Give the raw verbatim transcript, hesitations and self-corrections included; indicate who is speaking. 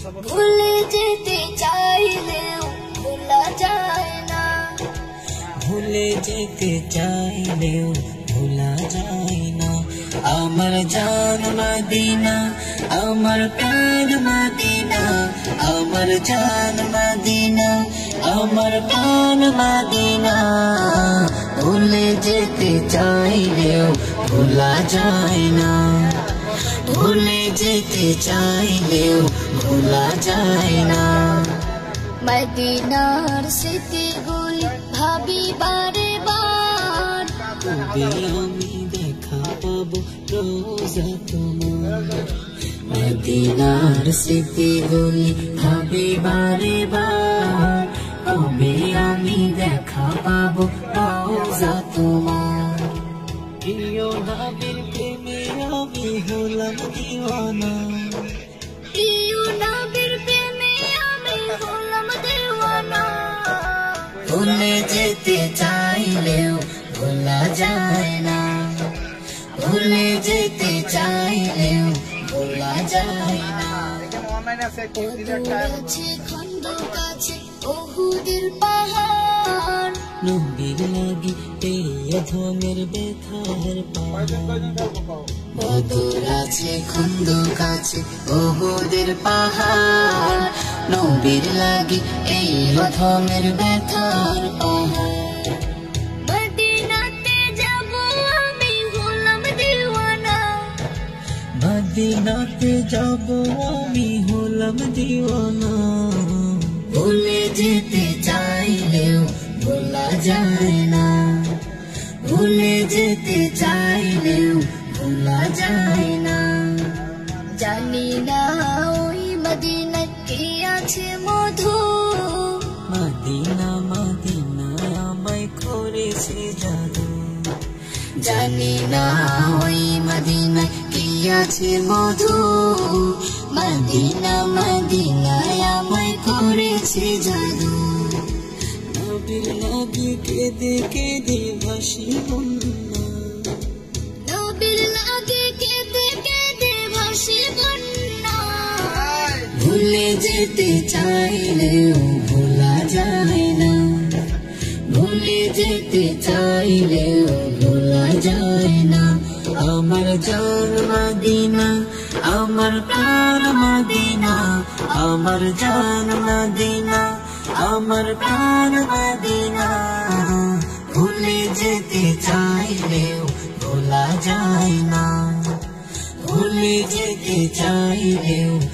Speaker 1: ভুলে যেতে চাইলেও ভোলা যায় না,
Speaker 2: ভুলে যেতে চাইলেও ভোলা যায় না। আমার জান মদিনা, আমার প্রাণ মদিনা, আমার জান মদিনা, আমার প্রাণ মদিনা। ভুলে যেতে চাইলেও ভোলা যায় না, ভুলে যেতে চাইলেও ভোলা যায় না।
Speaker 1: মদিনার স্মৃতিগুলি ভাবি বারে বার,
Speaker 2: কবে আমি দেখা পাবো রোজা তোমার। মদিনার স্মৃতিগুলি ভাবি বারে বার, কবে আমি দেখা পাবো রোজা তোমার। প্রিয় নবীর প্রেমে আমি হলাম দিওয়ানা,
Speaker 1: প্রিয় নবীর প্রেমে আমি হলাম দেওয়ানা।
Speaker 2: ভুলে যেতে চাইলেও ভোলা যায় না, ভুলে যেতে চাইলেও ভোলা যায় না।
Speaker 1: আছে খন্দক আছে উহুদের পাহাড়,
Speaker 2: নবীর লাগি এই অধমের ব্যথার পাহাড়। বদর আছে খন্দক আছে উহুদের পাহাড়, নবীর লাগি এই অধমের ব্যথার পাহাড়।
Speaker 1: মদিনাতে যাব আমি হলাম দেওয়ানা,
Speaker 2: মদিনাতে যাব আমি হলাম দিওয়ানা। ভুলে যেতে চাইলেও ভোলা যায় না, ভুলে যেতে চাইলেও ভোলা যায় না।
Speaker 1: জানি না ওই মদিনায় কি আছে মধু,
Speaker 2: মদিনা মদিনা আমায় করেছে জাদু। জানি না ওই মদিনায় কি আছে মধু, মদিনা মদিনা আমায় করেছে জাদু। নবীর লাগি কেঁদে কেঁদে ভাসি বন্যা,
Speaker 1: নবীর লাগে কেঁদে কেঁদে ভাসি বন্যা।
Speaker 2: ভুলে যেতে চাইলেও ভোলা যায় না, ভুলে যেতে চাইলেও ভোলা যায় না। আমার জান মদিনা, আমার প্রাণ মদিনা, আমার জান মদিনা, আমার প্রাণ মদিনা। ভুলে যেতে চাইলেও ভোলা যায় না, ভুলে যেতে চাইলেও